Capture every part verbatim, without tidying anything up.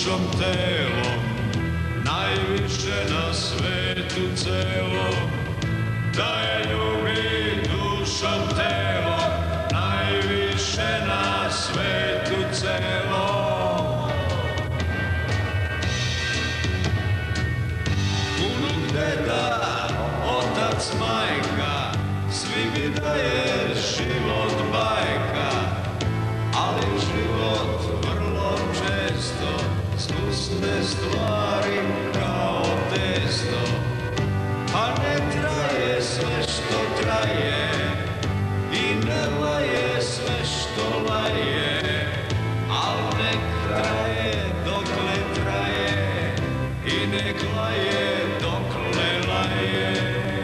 dušom telom, najviše na svetu celom. Da je ljubi dušom telom, najviše na svetu celom. Unuk, deda, otac, majka, svi bi da je život bajka, ali život vrlo često zgusne stvari kao testo. Pa ne traje sve što traje i ne laje sve što laje, al nek traje dokle traje i nek laje dokle laje.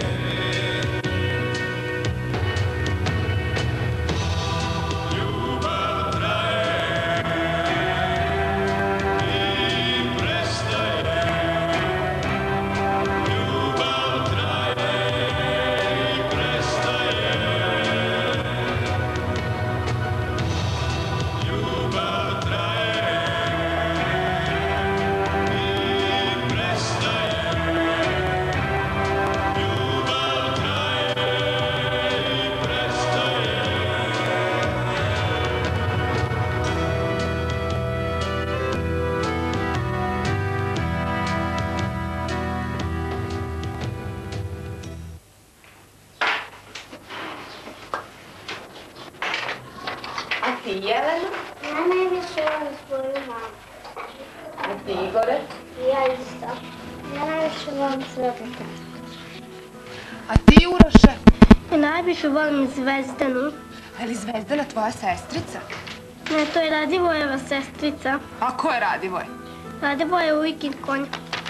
Jelena? Ja najviše volim svoju mamu. A ti, Igore? Ja isto. Ja najviše volim svoga tata. A ti, Uroše? Ja najviše volim Zvezdanu. Je li Zvezdana tvoja sestrica? Ne, to je Radivojeva sestrica. A ko je Radivoj? Radivoj je Ujkin konj.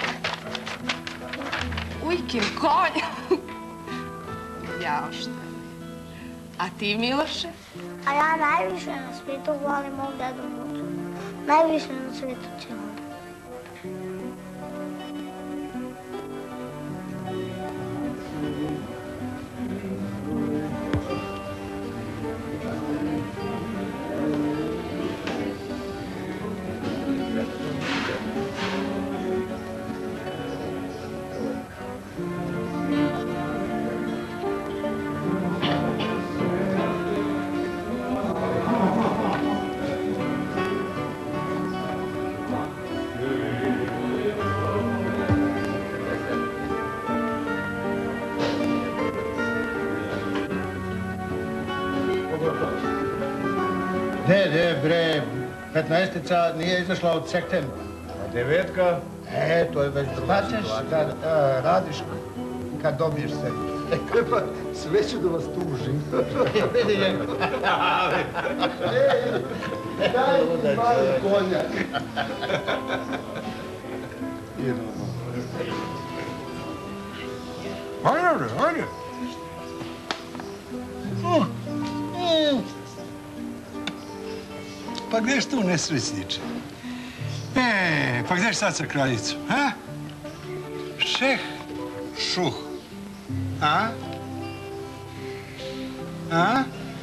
Ujkin konj? Jao, šta je? A ti, Miloše? A ja najviše na svijetu volim mog dedu Mucu. Najviše na svijetu će on. Ne, ne, bre, petnaestica nije izašla od septembra. A devetka? E, to je već druga situacija. Pa ćeš da radiš kad dobiješ se. E, pa, sve ću da vas tužim. Vidi je. Daj mi mali konjak. Ajde, ajde. Pa gdješ tu nesrećniče? E, pa gdješ sad sa kraljicom, a? Šeh, šuh, a? A?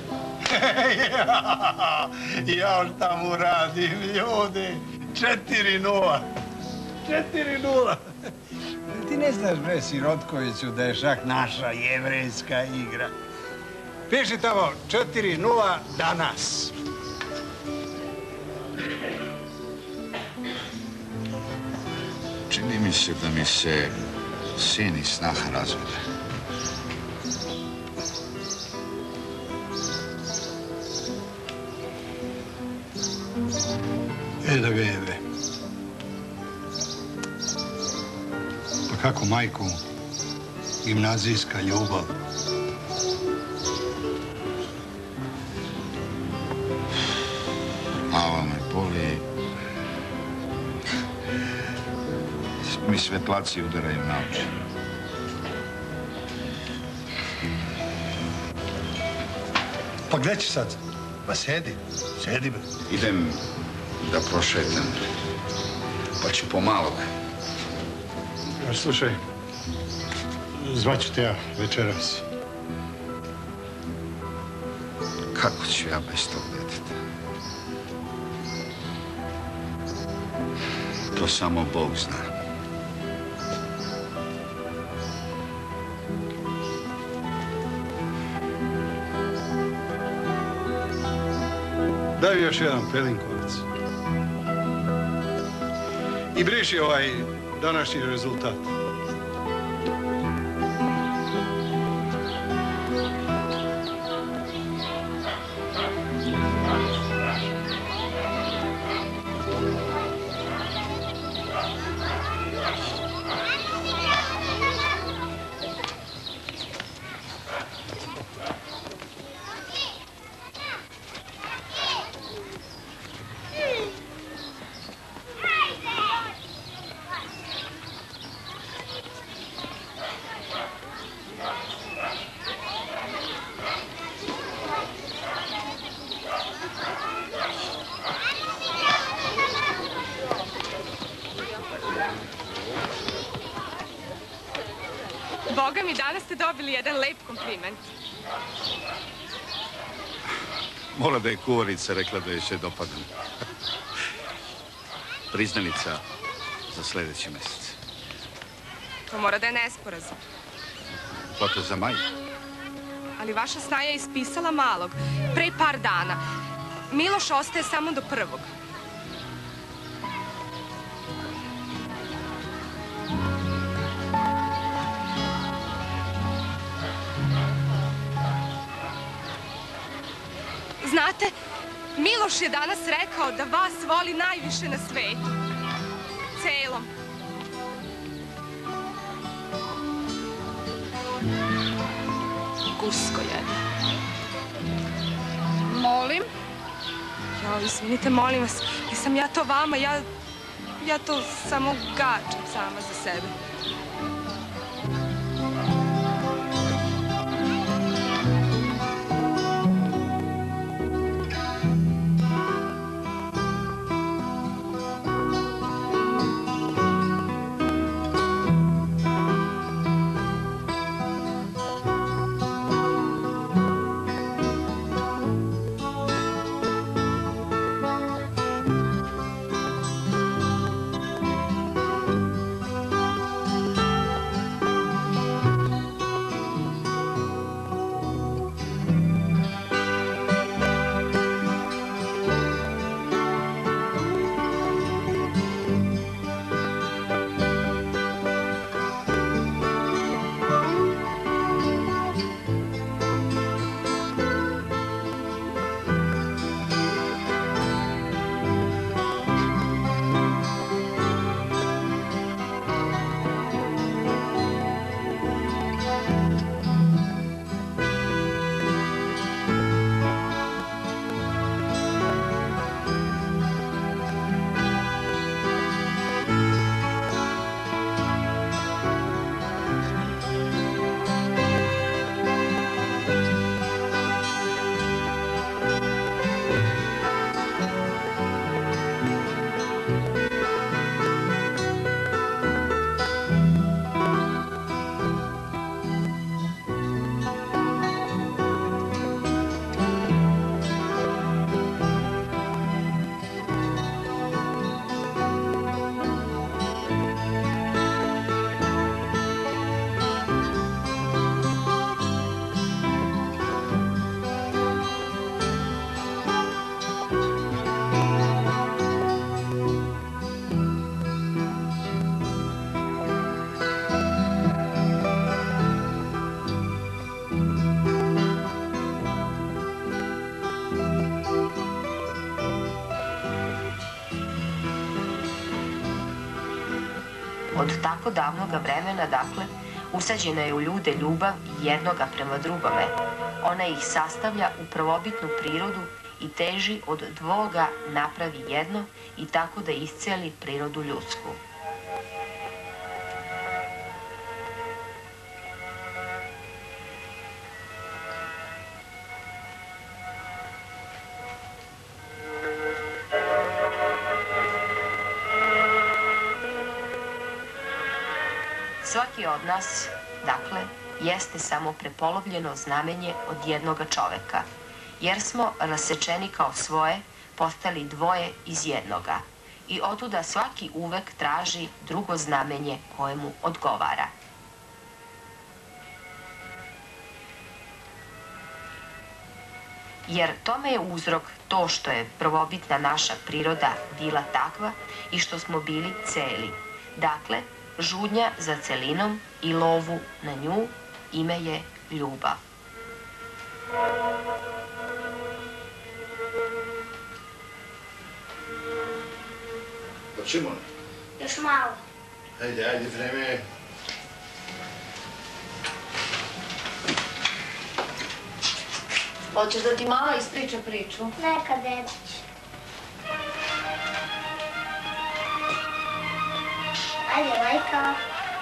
Ja šta mu radim, ljudi? Četiri nula. Četiri nula. Ti ne znaš, bre, Sirotkoviću, da je šah naša jevrejska igra. Piši tamo četiri nula danas. Čini mi se da mi se sin i snaha razvode. E da ga jebe. Pa kako, majku, gimnazijska ljubav. Glava me boli. Mi svetlaci udaraju na oči. Pa gdje ćeš sad? Pa sedi, sedi bre. Idem da prošetam, pa ću pomalo. Slušaj, zvaću te ja večeras. Kako ću ja bez tog djeteta? To samo Bog zna. Daj još jedan pelinkovac. I briši ovaj današnji rezultat. Boga mi, danas ste dobili jedan lep kompliment. Mola da je kuvarica rekla da joj se dopadam. Priznanica za sljedeći mjesec. To mora da je nesporazum. Foto za maj. Ali vaša snaja je ispisala malog. Pre par dana. Miloš ostaje samo do prvog. Znate, Miloš je danas rekao da vas voli najviše na svetu. Celom. Gusko jedna. Molim? Ja, izvinite, molim vas. Nisam ja to vama, ja... Ja to samo gačem sama za sebe. Od tako davnoga vremena, dakle, usađena je u ljude ljubav jednoga prema drugome. Ona ih sastavlja u prvobitnu prirodu i teži od dvoga napravi jedno i tako da isceli prirodu ljudsku. Svaki od nas, dakle, jeste samo prepolovljeno znamenje od jednoga čoveka, jer smo rasečeni kao svoje, postali dvoje iz jednoga. i otuda svaki uvek traži drugo znamenje koje mu odgovara. Jer tome je uzrok to što je prvobitna naša priroda bila takva i što smo bili celi. Dakle, žudnja za celinom i lovu na nju ime je ljubav. Hoćemo li? Još malo. Ajde, ajde, vreme je. Hoćeš da ti mama ispriča priču? Neka, dedić. Ajde, majka.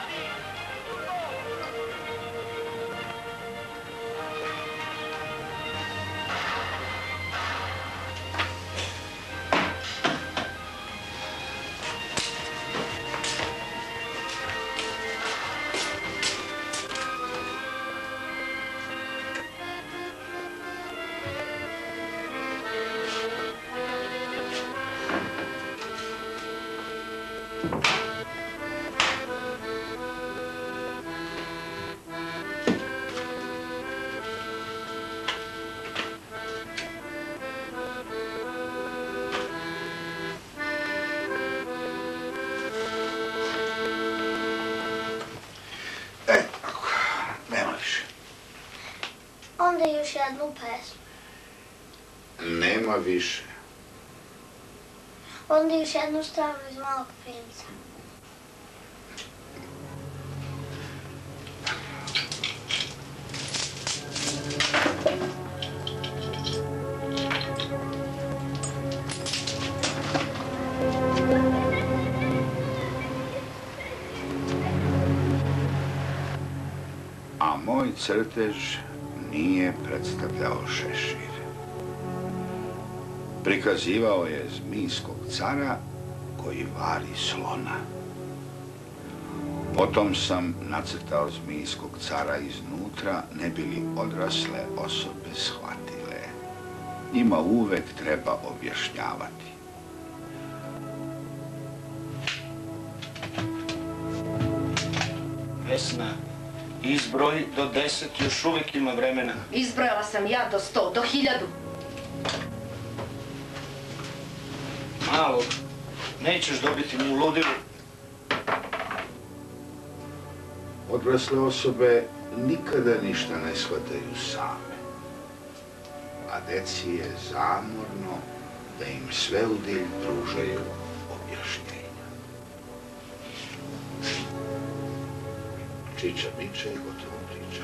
Onda još jednu pesmu. Nema više. Onda još jednu stranu iz Malog princa. A moj crtež nije predstavljao šešir. Prikazivao je zmijskog cara koji vari slona. Potom sam nacrtao zmijskog cara iznutra, ne bi li odrasle osobe shvatile. Njima uvek treba objašnjavati. Vesna, izbroj do deset, još uvijek ima vremena. Izbrojala sam ja do sto, do hiljadu. Malog, nećeš dobiti ni u ludilu. Odrasle osobe nikada ništa ne shvataju same. A deci je zamorno da im sve u dilj pružaju objašnjenja. Čiča biča i gotovo priča.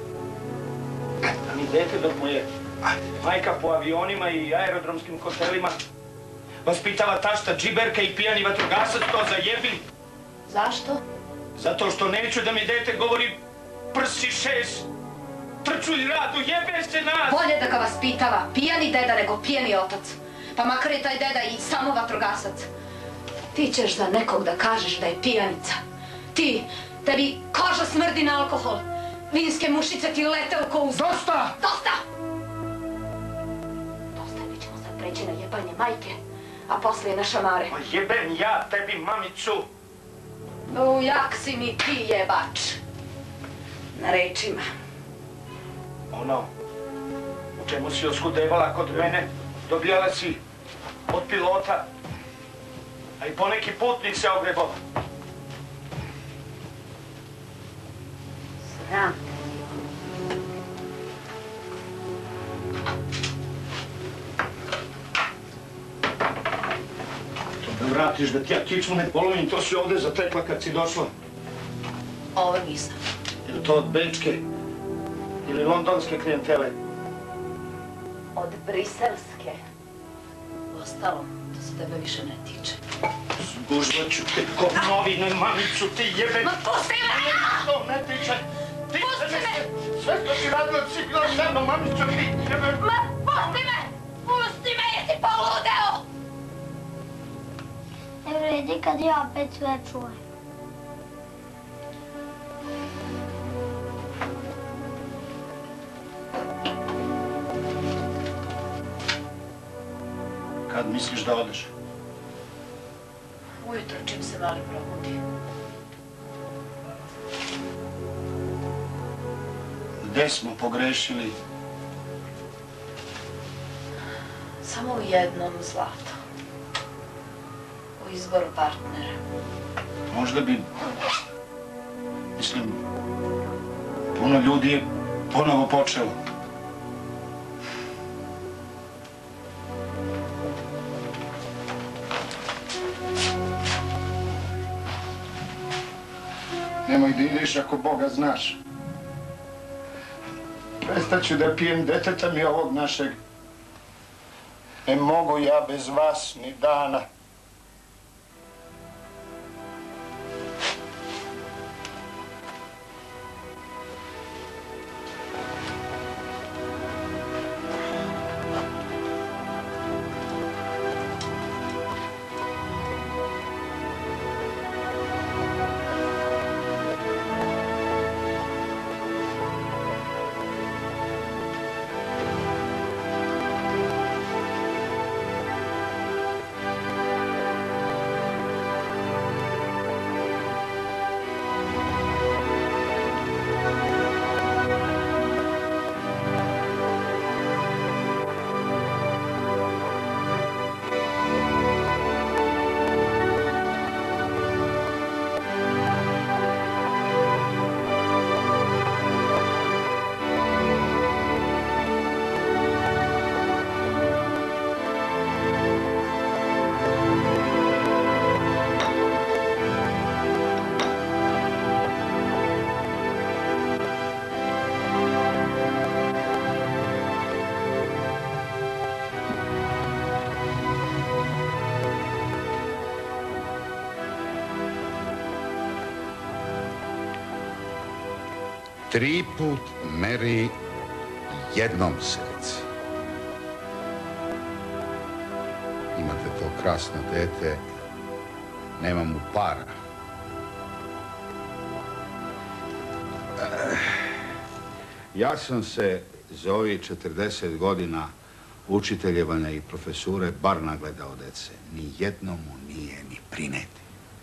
A mi dete dok mu je majka po avionima i aerodromskim hotelima vaspitava tašta džiberka i pijani vatrogasac, to zajebi. Zašto? Zato što neću da mi dete govori prsi šeš, trču i radu, jebe se nas! Bolje da ga vaspitava pijani deda nego pijani otac. Pa makar je taj deda i samo vatrogasac. Ti ćeš za nekog da kažeš da je pijanica. Ti, tebi koža smrdi na alkohol. Vinske mušice ti lete oko uz... Dosta! Dosta! Dosta, mi ćemo sad preći na jebanje majke, a poslije na šamare. Ma jebem ja tebi mamicu! Ujak si mi ti jebač. Na rečima. Ono, u čemu si oskudevala kod mene, dobijala si od pilota, a i poneki putnik se ogrebao. Sram. Da vratiš da ti ja kičmu ne polovim, to si ovde zatekla kad si došla. Ovo nisam. Je li to od bečke ili londonske klijentele? Od briselske. Ostalo, to se tebe više ne tiče. Zgužvat ću te ko novine, mamicu, ti jebe... Ma pusti me! To ne tiče! Pusti me! Sve što si radila si bila šedno, mamicu, ti jebe... Ma pusti me! Pusti me, jesi poludeo! Ne vredi kad ja opet sve čujem. Kad misliš da odeš? Ujutro čim se mali probudi. Gde smo pogrešili? Samo u jednom, Zlato. U izboru partnera. Možda bi... Mislim... Puno ljudi je ponovo počelo. Nemoj da ideš ako Boga znaš. Prestaću da pijem deteta mi ovog našeg. Ne mogu ja bez vas ni dana. Tri put meri, jednom se reci. Imate to krasno dete, nema mu para. Ja sam se za ovih četrdeset godina učiteljevanja i profesure bar nagledao dece. Ni jednomu nije ni prineti.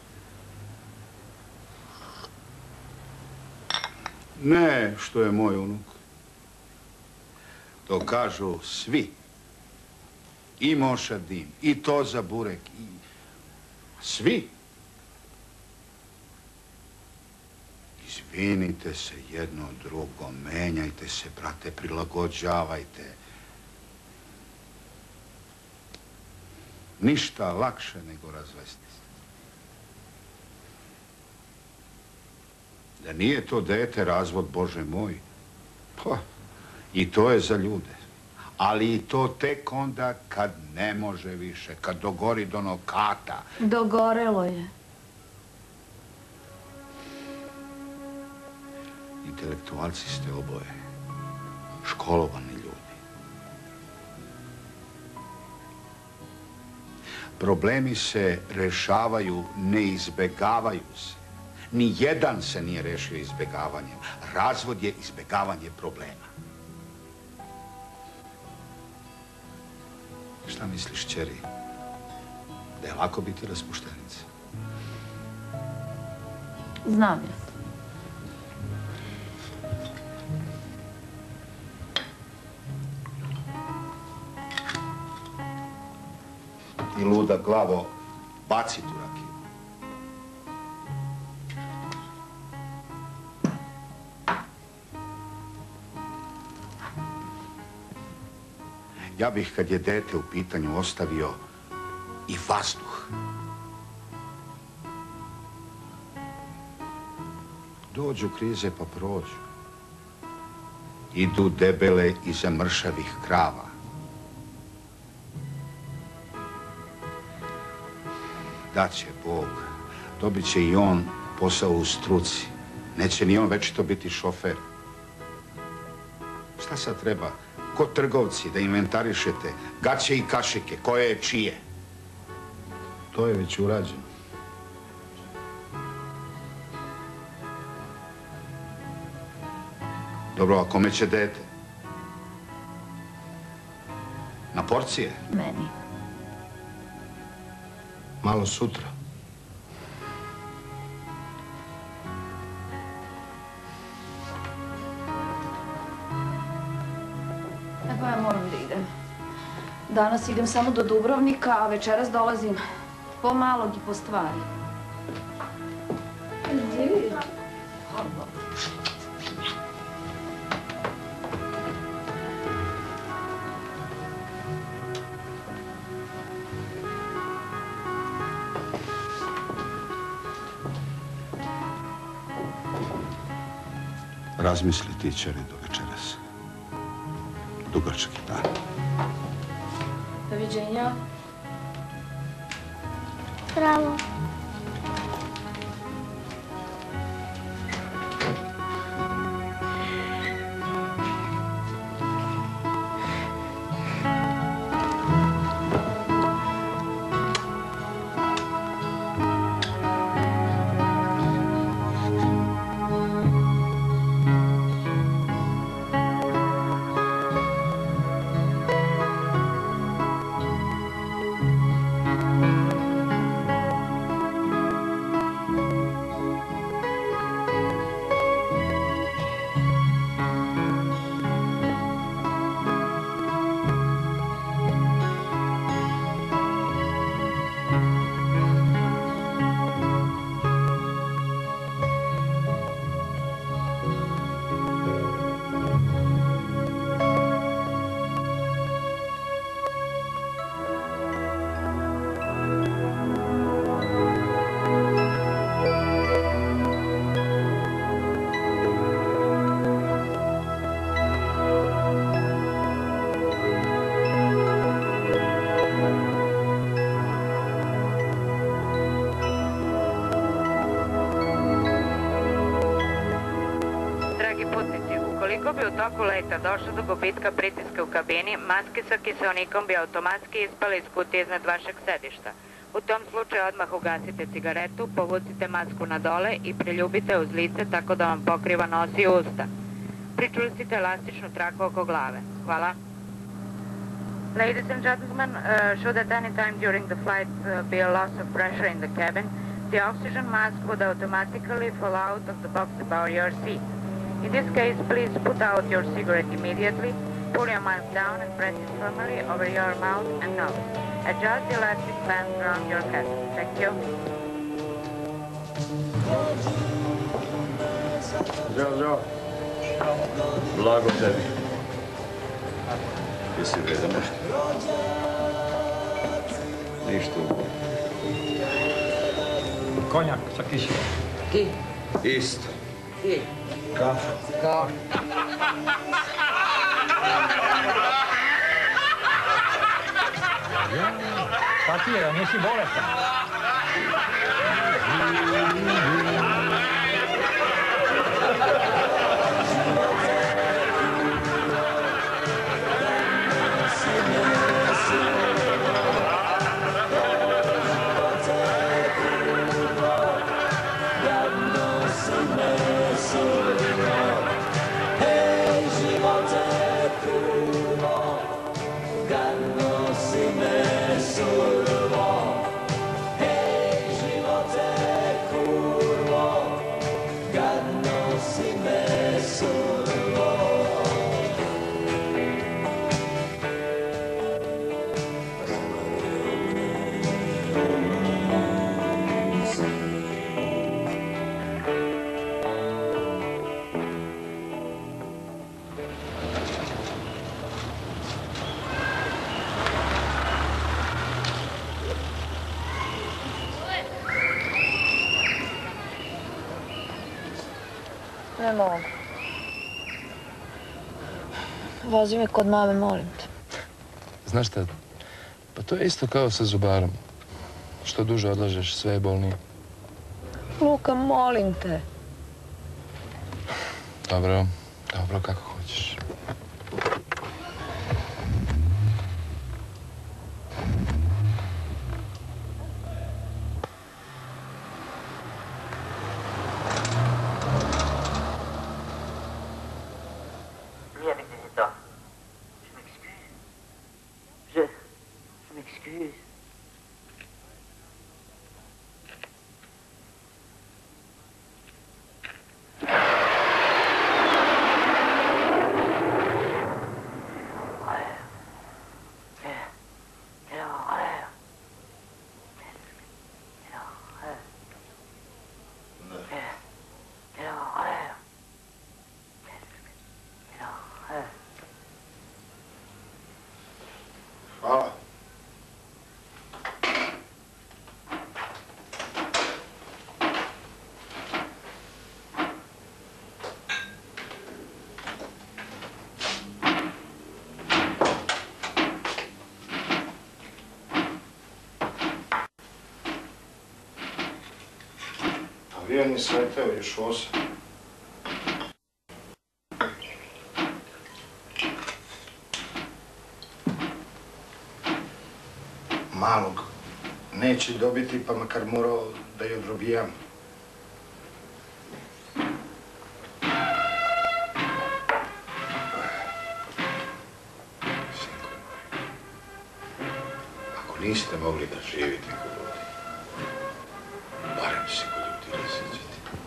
Ne, što je moj unuk. To kažu svi. I Mošadin, i Toza Burek, i... Svi. Izvinite se jedno drugo, menjajte se, brate, prilagođavajte. Ništa lakše nego razvesti se. Da nije to dete razvod, Bože moj, pa, i to je za ljude. Ali i to tek onda kad ne može više, kad dogori do nokata. Dogorelo je. Intelektualci ste oboje. Školovani ljudi. Problemi se rešavaju, ne izbegavaju se. Ni jedan se nije rešio izbegavanjem. Razvod je izbegavanje problema. Šta misliš, ćeri? Da je lako biti raspuštenica? Znam ja. Ti luda glavo, baci tu rakiju. Ja bih, kad je dete u pitanju, ostavio i vazduh. Dođu krize pa prođu. Idu debele iza mršavih krava. Daće Bog. Dobit će i on posao u struci. Neće ni on večito biti šofer. Šta sad treba? Ko trgovci da inventarišete gaće i kašike, koje je čije? To je već urađeno. Dobro, a kome će dete? Na porcije? Meni. Malo sutra. Danas idem samo do Dubrovnika, a večeras dolazim po malog i po stvari. Razmisli ti, čeri, do večeras. Dugačak je dan. Doviđenja. Bravo. Ukoliko bi u toku leta došlo do gubitka pritiska u kabini, maske sa kiseonikom bi automatski ispale iz kutije iznad vašeg sedišta. U tom slučaju odmah ugasite cigaretu, povucite masku na dole i priljubite uz lice tako da vam pokriva nos i usta. Pričvrstite elastičnu traku oko glave. Hvala. Ladies and gentlemen, uh, should at any time during the flight uh, be a loss of pressure in the cabin, the oxygen mask would automatically fall out of the box above your seat. In this case, please put out your cigarette immediately, pull your mask down and press it firmly over your mouth and nose. Adjust the elastic band around your head. Thank you. Zdravo, zdravo. Blago tebi. Jesi vredan nešto? Ništa ubo. Konjak sa kiselom. Ti? Isto. Ti? Kafa. Kafa. Šta ti je, da nisi bolestan? Ne mogu. Vozi me kod mame, molim te. Znaš šta, pa to je isto kao sa zubarom. Što duže odlažeš, sve je bolnije. Luka, molim te. Dobro, dobro, kako hoćeš. Avion je sleteo još u osam. Malog neće dobiti, pa makar morao da je odrobijam. Ako niste mogli da živite kod ljudi, barem se kod ljudi raziđete.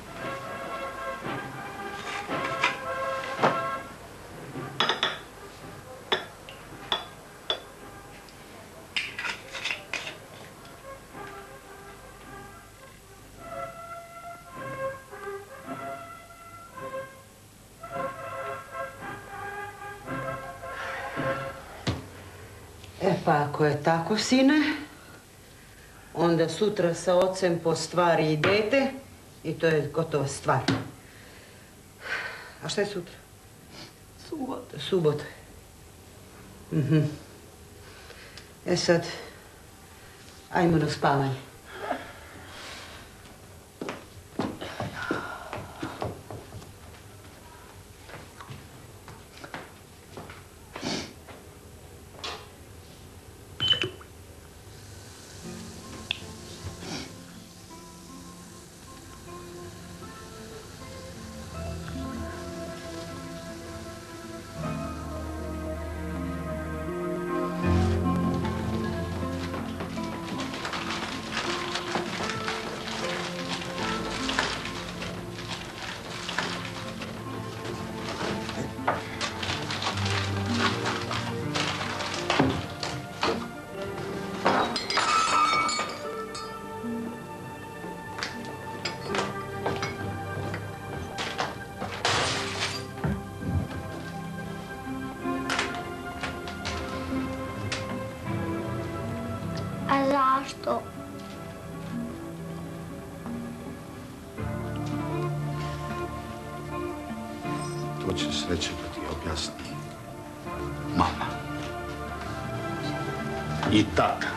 E pa ako je tako, sine, onda sutra sa ocem po stvari idete i to je gotova stvar. A šta je sutra? Subota. Subota. Mhm. E sad, ajmo na spavanje. A zašto? To će sreće da ti objasni mama i tata.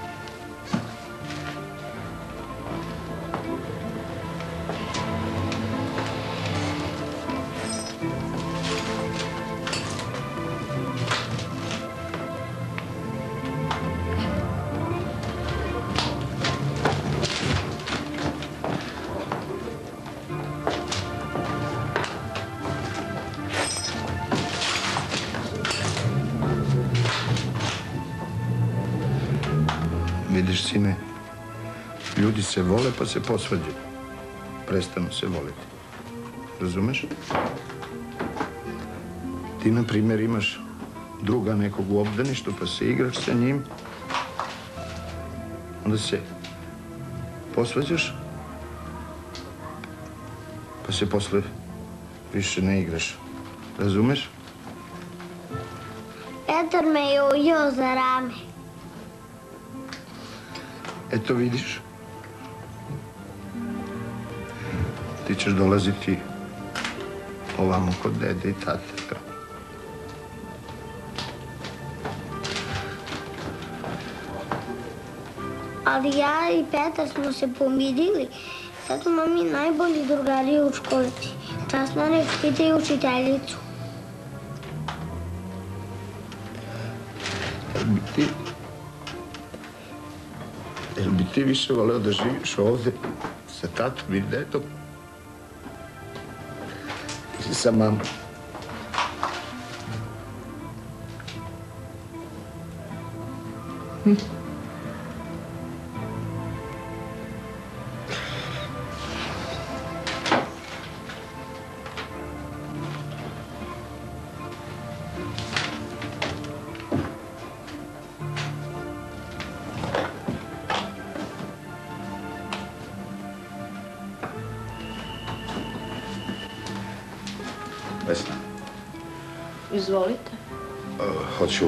Vidiš, sine, ljudi se vole pa se posvađaju. Prestanu se voliti. Razumeš? Ti, na primjer, imaš druga nekog u obdaništu pa se igraš sa njim. Onda se posvađaš pa se posle više ne igraš. Razumeš? Petar me je ujeo za rame. Eto vidiš, ti ćeš dolaziti ovamo kod dede i tate. Ali ja i Petar smo se pomirili. Sad smo mi najbolji drugari u školici. Časno nek pitaju učiteljicu. Jel bi ti... Jel bi ti više voleo da živiš ovdje sa tatom i dedom? Ili sa mamom? Hm? Vesna, Izvolite. uh, hoću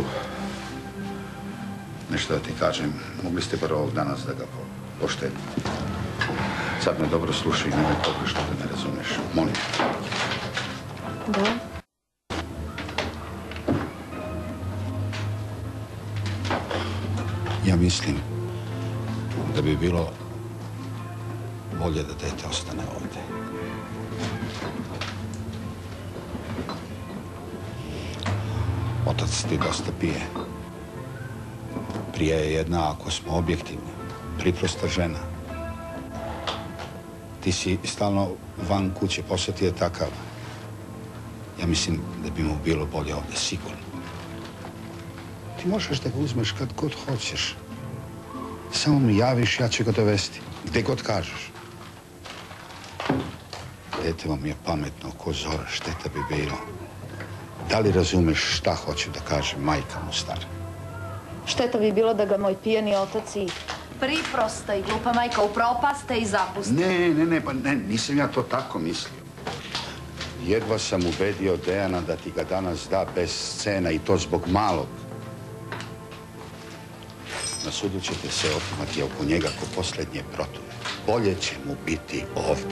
nešto da ti kažem. Mogli ste bar ovog danas da ga po- poštedite. Sad me dobro slušaj i nemoj pogrešno da me razumeš. Molim. Da. Ja mislim da bi bilo bolje da dete ostane ovde. Otac ti dosta pije. Prija je jedna, ako smo objektivni, priprosta žena. Ti si stalno van kuće, posao ti je takav. Ja mislim da bi mu bilo bolje ovde, sigurno. Ti možeš da ga uzmeš kad god hoćeš. Samo mi javiš, ja ću ga dovesti. Gde god kažeš. Dete vam je pametno ko zora, šteta bi bilo. Da li razumeš šta hoću da kažem, majka mu stara? Šteta bi bilo da ga moj pijani otac i priprosta i glupa majka upropaste i zapuste. Ne, ne, ne, pa ne, nisam ja to tako mislio. Jedva sam ubedio Dejana da ti ga danas da bez scena i to zbog malog. Na sudu ćete se otimati oko njega ko posljednje protove. Bolje će mu biti ovde.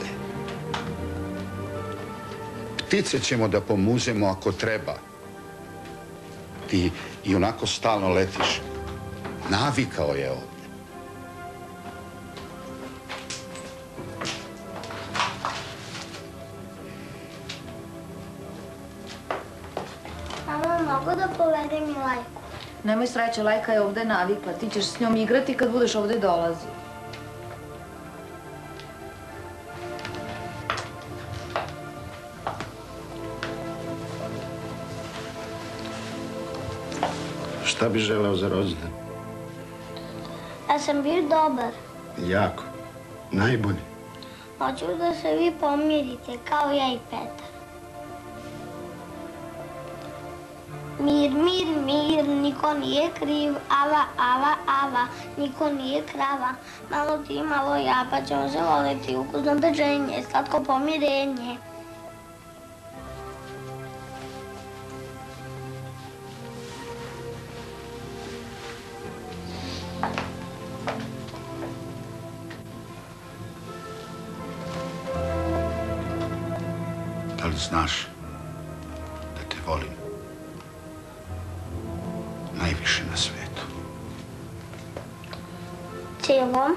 Ptice ćemo da pomuzemo ako treba. Ti i onako stalno letiš. Navikao je ovde. Mama, mogu da povedem i Lajku? Nemoj sreće, Lajka je ovde navikla. Ti ćeš s njom igrati kad budeš ovde dolazi. Šta bi želeo za rođendan? Ja sam bio dobar. Jako. Najbolji. Hoću da se vi pomirite, kao ja i Petar. Mir, mir, mir, niko nije kriv, ava, ava, ava, niko nije krava. Malo ti, malo ja, pa ćemo se voliti, ukusno drženje, slatko pomirenje. Da li znaš da te volim najviše na svetu? Celom?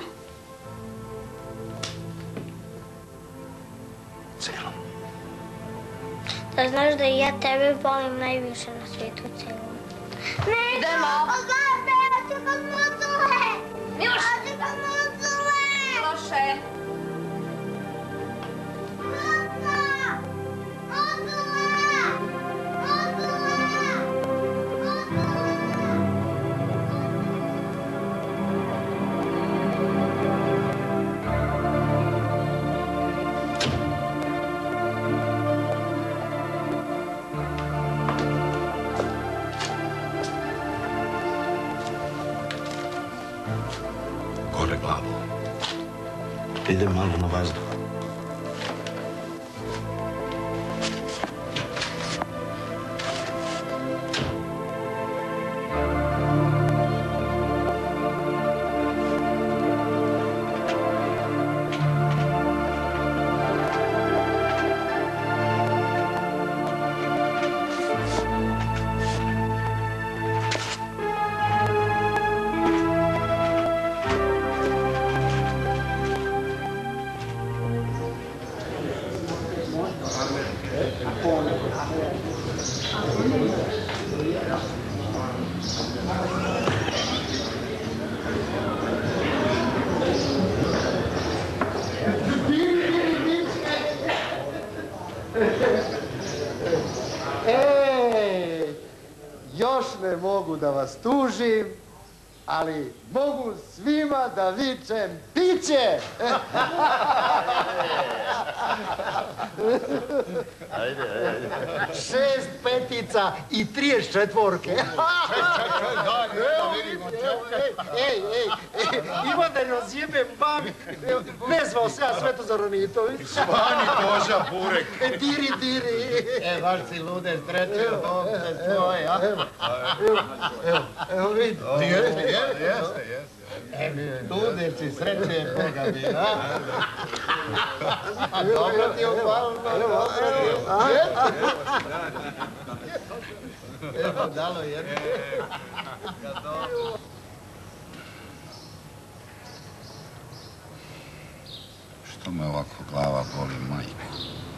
Celom. Da znaš da i ja tebe volim najviše na svijetu celom. Ne, idemo! Odlaze, ja ću kod Mocule! Miloš! Ja ću kod Mocule! Miloše! Gore glavu. Idem malo na vazduh. Ej, još ne mogu da vas tužim, ali mogu svima da vičem piće! Ajde, ajde. Šest petica i trijeст četvorke. Čekaj, daj, da vidimo. Ej, ej, ej, ima da ne ozjebem mami. Vezvao se ja Svetozar Onitović. Svani koža, burek. Diri, diri. E, baš si lude strećio ovce svoje, a? Evo, evo, evo vidi. Jeste, jeste, jeste, jeste. Ludeci, sreće Boga mi, a? A dobro ti je upalo, dobro ti je upalo. Evo, dalo jedno. Što Što me ovako glava boli, majko?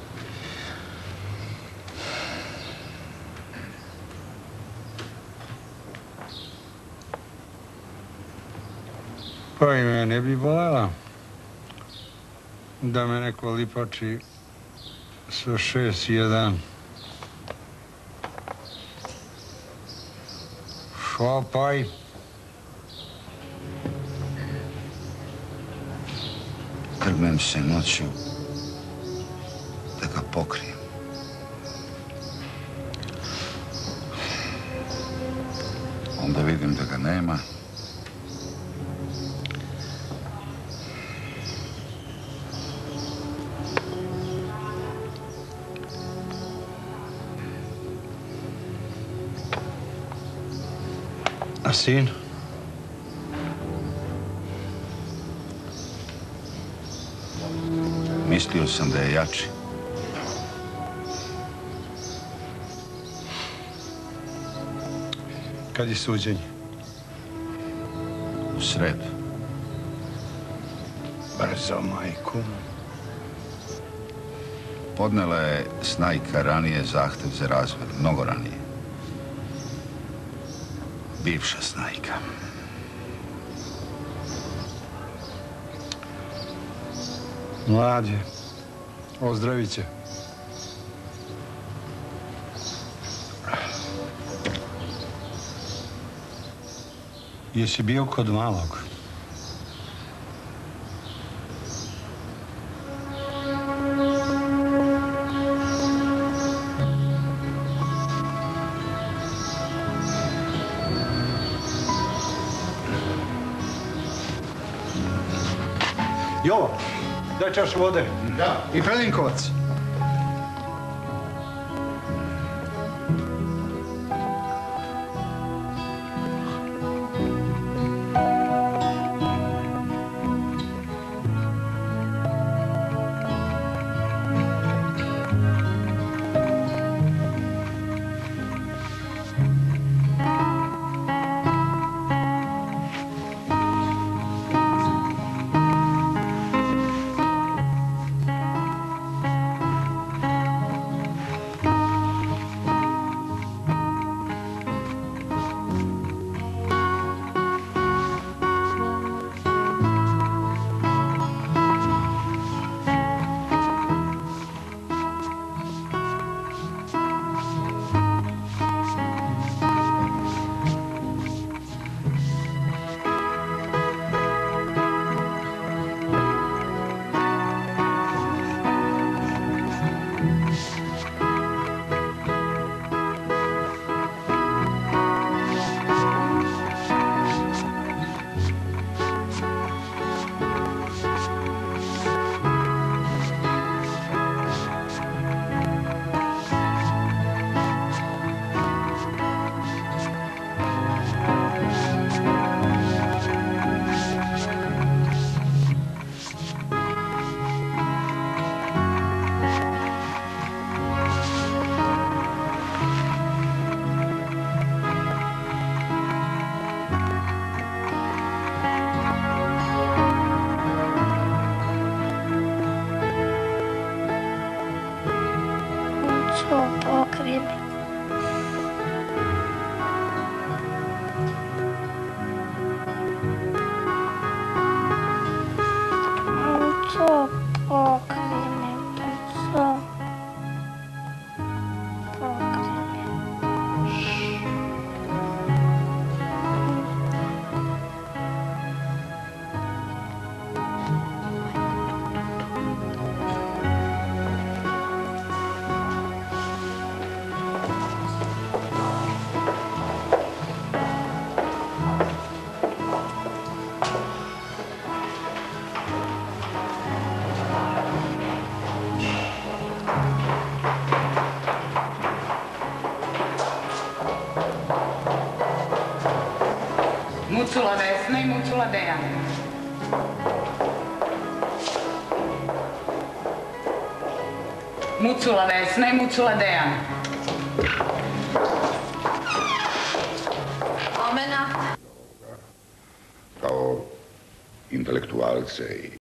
Pa i mene bi bolela da me neko lipači sa šest jedan. Šopaj. Trgnem se noću da ga pokrijem. Onda vidim da ga nema. A sin? Mislio sam da je jači. Kad je suđenje? U sredu. Brzo, majku. Podnela je Snajka ranije zahtev za razvod, mnogo ranije. Bivša Snajka. Mlad je. Ozdravit će. Jesi bio kod malog? Jovo, daj čašu vode. Da. I Pelinkovac. Mucula Vesna i Mucula Dejan. Mucula Vesna i Mucula Dejan. Omena. Kao intelektualce i